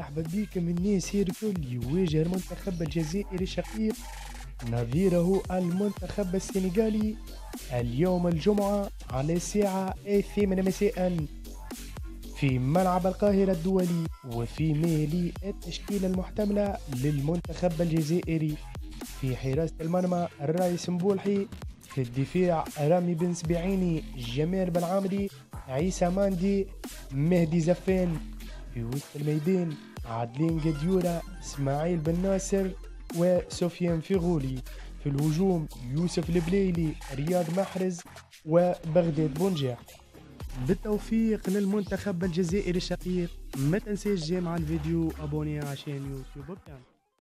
مرحبا بكم الناس الكل. يواجه المنتخب الجزائري الشقيق نظيره المنتخب السنغالي اليوم الجمعة على الساعة 8 مساء في ملعب القاهرة الدولي، وفي مالي التشكيلة المحتملة للمنتخب الجزائري: في حراسة المرمى الرئيس مبولحي، في الدفاع رامي بن سبيعيني، جمال بن عامري، عيسى ماندي، مهدي زفان. في وسط الميدان عادلين قديورة، اسماعيل بن ناصر، وسفيان فيغولي. في الهجوم يوسف البليلي، رياض محرز، وبغداد بونجاح. بالتوفيق للمنتخب الجزائري الشقيق. ما تنساش جمع الفيديو، ابوني عشان يوتيوب.